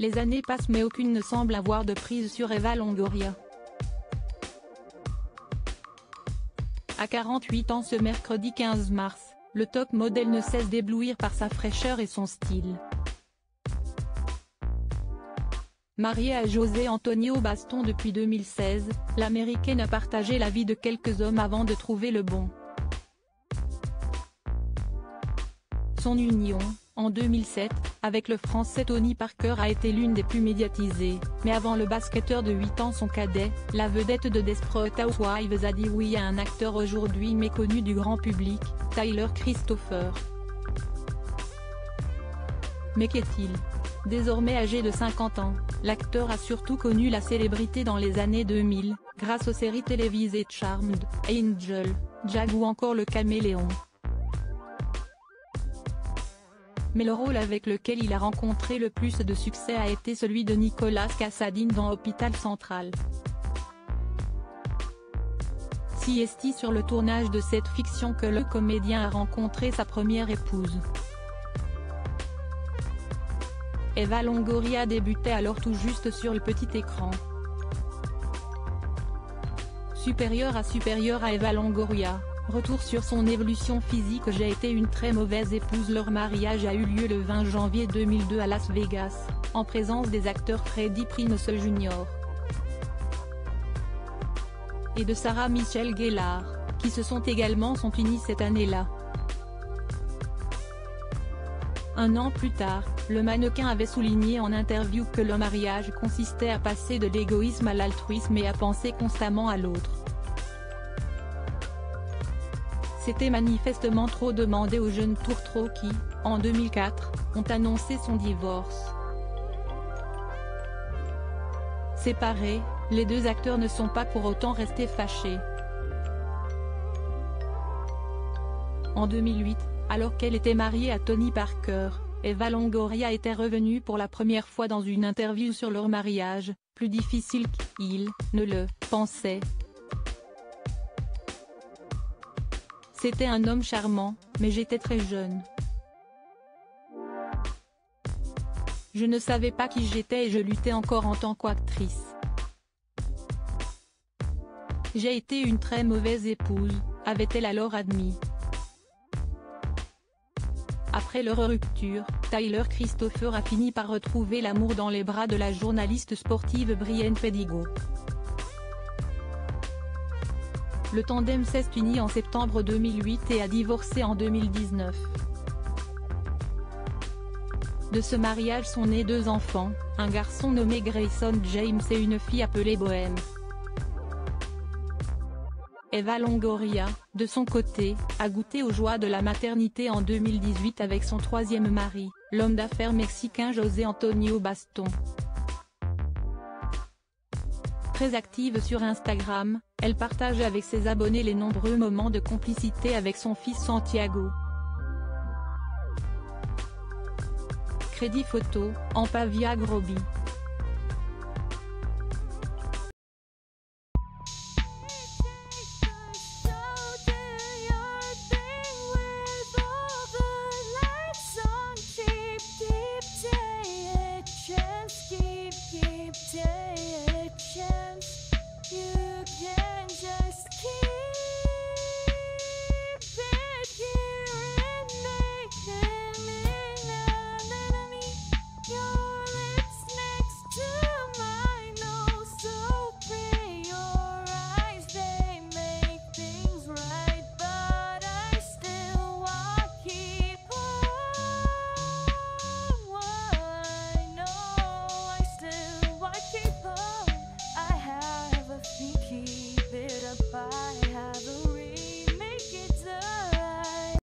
Les années passent mais aucune ne semble avoir de prise sur Eva Longoria. À 48 ans ce mercredi 15 mars, le top modèle ne cesse d'éblouir par sa fraîcheur et son style. Mariée à José Antonio Baston depuis 2016, l'Américaine a partagé la vie de quelques hommes avant de trouver le bon. Son union, en 2007, avec le Français Tony Parker a été l'une des plus médiatisées, mais avant le basketteur de 8 ans son cadet, la vedette de Desperate Housewives a dit oui à un acteur aujourd'hui méconnu du grand public, Tyler Christopher. Mais qu'est-il ? Désormais âgé de 50 ans, l'acteur a surtout connu la célébrité dans les années 2000, grâce aux séries télévisées Charmed, Angel, Jag ou encore Le Caméléon. Mais le rôle avec lequel il a rencontré le plus de succès a été celui de Nicolas Cassadine dans Hôpital Central. Si est sur le tournage de cette fiction que le comédien a rencontré sa première épouse. Eva Longoria débutait alors tout juste sur le petit écran. Supérieure à Eva Longoria, retour sur son évolution physique. J'ai été une très mauvaise épouse. Leur mariage a eu lieu le 20 janvier 2002 à Las Vegas, en présence des acteurs Freddie Prinze Jr. et de Sarah Michelle Gellar, qui se sont unis cette année-là. Un an plus tard, le mannequin avait souligné en interview que le mariage consistait à passer de l'égoïsme à l'altruisme et à penser constamment à l'autre. C'était manifestement trop demandé aux jeunes tourtereaux qui, en 2004, ont annoncé son divorce. Séparés, les deux acteurs ne sont pas pour autant restés fâchés. En 2008, alors qu'elle était mariée à Tony Parker, Eva Longoria était revenue pour la première fois dans une interview sur leur mariage, plus difficile qu'il ne le pensait. C'était un homme charmant, mais j'étais très jeune. Je ne savais pas qui j'étais et je luttais encore en tant qu'actrice. J'ai été une très mauvaise épouse, avait-elle alors admis. Après leur rupture, Tyler Christopher a fini par retrouver l'amour dans les bras de la journaliste sportive Brienne Pedigo. Le tandem s'est uni en septembre 2008 et a divorcé en 2019. De ce mariage sont nés deux enfants, un garçon nommé Grayson James et une fille appelée Bohème. Eva Longoria, de son côté, a goûté aux joies de la maternité en 2018 avec son troisième mari, l'homme d'affaires mexicain José Antonio Baston. Très active sur Instagram, elle partage avec ses abonnés les nombreux moments de complicité avec son fils Santiago. Crédit photo, en Pavia Groby.